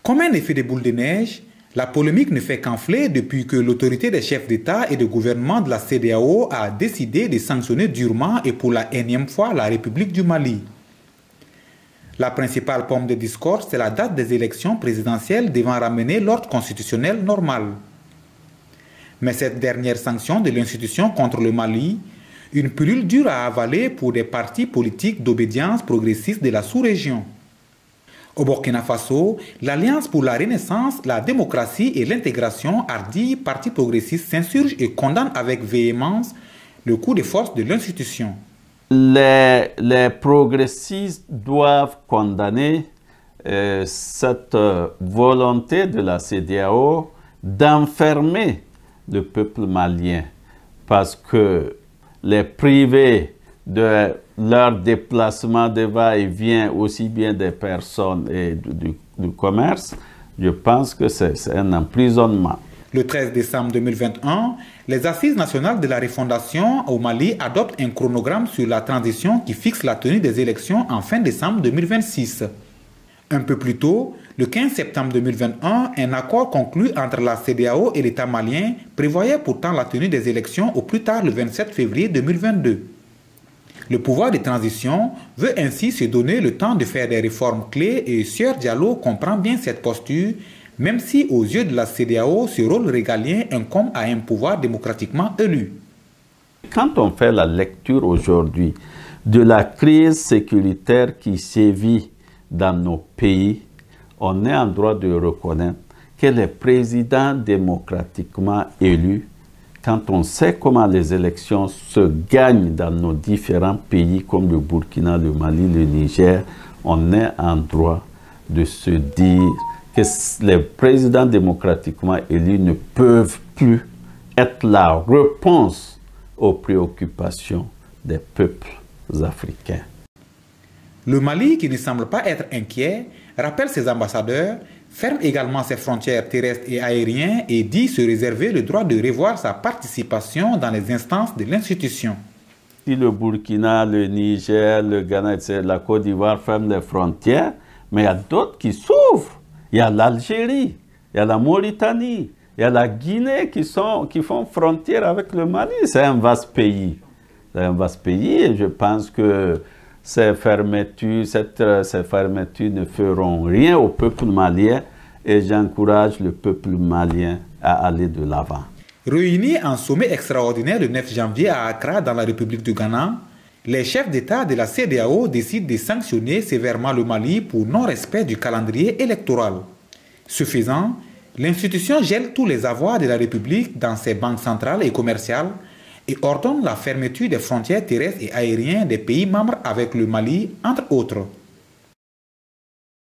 Comme un effet de boule de neige, la polémique ne fait qu'enfler depuis que l'autorité des chefs d'État et de gouvernement de la CEDEAO a décidé de sanctionner durement et pour la énième fois la République du Mali. La principale pomme de discorde, c'est la date des élections présidentielles devant ramener l'ordre constitutionnel normal. Mais cette dernière sanction de l'institution contre le Mali, une pilule dure à avaler pour des partis politiques d'obédience progressiste de la sous-région. Au Burkina Faso, l'Alliance pour la Renaissance, la démocratie et l'intégration hardie parti progressiste s'insurge et condamne avec véhémence le coup de force de l'institution. Les progressistes doivent condamner cette volonté de la CEDEAO d'enfermer le peuple malien parce que les privés de leur déplacement de va-et-vient aussi bien des personnes et du commerce, je pense que c'est un emprisonnement. Le 13 décembre 2021, les Assises nationales de la refondation au Mali adoptent un chronogramme sur la transition qui fixe la tenue des élections en fin décembre 2026. Un peu plus tôt, le 15 septembre 2021, un accord conclu entre la CEDEAO et l'État malien prévoyait pourtant la tenue des élections au plus tard le 27 février 2022. Le pouvoir de transition veut ainsi se donner le temps de faire des réformes clés et Sieur Diallo comprend bien cette posture, même si aux yeux de la CEDEAO, ce rôle régalien incombe à un pouvoir démocratiquement élu. Quand on fait la lecture aujourd'hui de la crise sécuritaire qui sévit dans nos pays, on est en droit de reconnaître que les présidents démocratiquement élus, quand on sait comment les élections se gagnent dans nos différents pays comme le Burkina, le Mali, le Niger, on est en droit de se dire que les présidents démocratiquement élus ne peuvent plus être la réponse aux préoccupations des peuples africains. Le Mali, qui ne semble pas être inquiet, rappelle ses ambassadeurs, ferme également ses frontières terrestres et aériennes et dit se réserver le droit de revoir sa participation dans les instances de l'institution. Si le Burkina, le Niger, le Ghana, etc., la Côte d'Ivoire ferment les frontières, mais il y a d'autres qui s'ouvrent. Il y a l'Algérie, il y a la Mauritanie, il y a la Guinée qui font frontière avec le Mali. C'est un vaste pays. C'est un vaste pays et je pense que ces fermetures ne feront rien au peuple malien et j'encourage le peuple malien à aller de l'avant. Réunis en sommet extraordinaire le 9 janvier à Accra dans la République du Ghana, les chefs d'État de la CEDEAO décident de sanctionner sévèrement le Mali pour non-respect du calendrier électoral. Ce faisant, l'institution gèle tous les avoirs de la République dans ses banques centrales et commerciales et ordonne la fermeture des frontières terrestres et aériennes des pays membres avec le Mali, entre autres.